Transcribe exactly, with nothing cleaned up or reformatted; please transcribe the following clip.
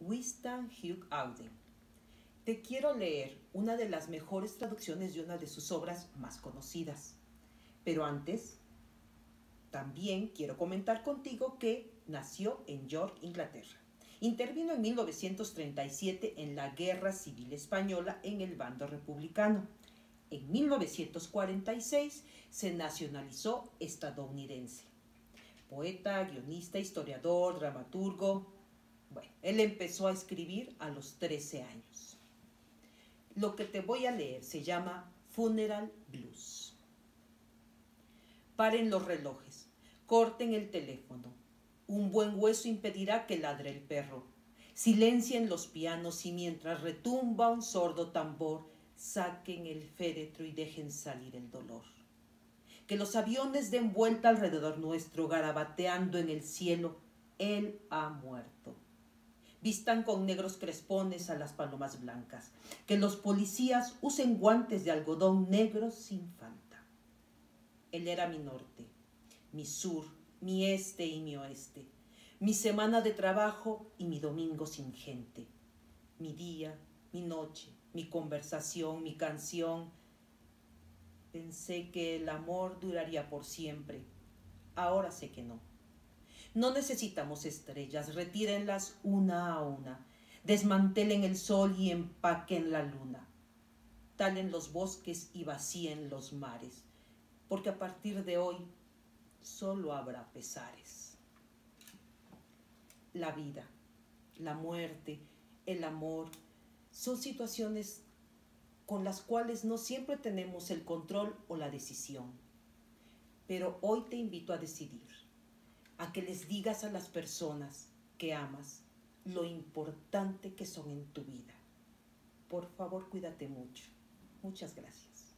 Winston Hugh Auden. Te quiero leer una de las mejores traducciones de una de sus obras más conocidas. Pero antes, también quiero comentar contigo que nació en York, Inglaterra. Intervino en mil novecientos treinta y siete en la Guerra Civil Española en el bando republicano. En mil novecientos cuarenta y seis se nacionalizó estadounidense. Poeta, guionista, historiador, dramaturgo. Bueno, él empezó a escribir a los trece años. Lo que te voy a leer se llama Funeral Blues. Paren los relojes, corten el teléfono. Un buen hueso impedirá que ladre el perro. Silencien los pianos y mientras retumba un sordo tambor, saquen el féretro y dejen salir el dolor. Que los aviones den vuelta alrededor nuestro, garabateando en el cielo, él ha muerto. Vistan con negros crespones a las palomas blancas. Que los policías usen guantes de algodón negros sin falta. Él era mi norte, mi sur, mi este y mi oeste, mi semana de trabajo y mi domingo sin gente, mi día, mi noche, mi conversación, mi canción. Pensé que el amor duraría por siempre. Ahora sé que no. No necesitamos estrellas, retírenlas una a una. Desmantelen el sol y empaquen la luna. Talen los bosques y vacíen los mares, porque a partir de hoy solo habrá pesares. La vida, la muerte, el amor, son situaciones con las cuales no siempre tenemos el control o la decisión. Pero hoy te invito a decidir, a que les digas a las personas que amas lo importante que son en tu vida. Por favor, cuídate mucho. Muchas gracias.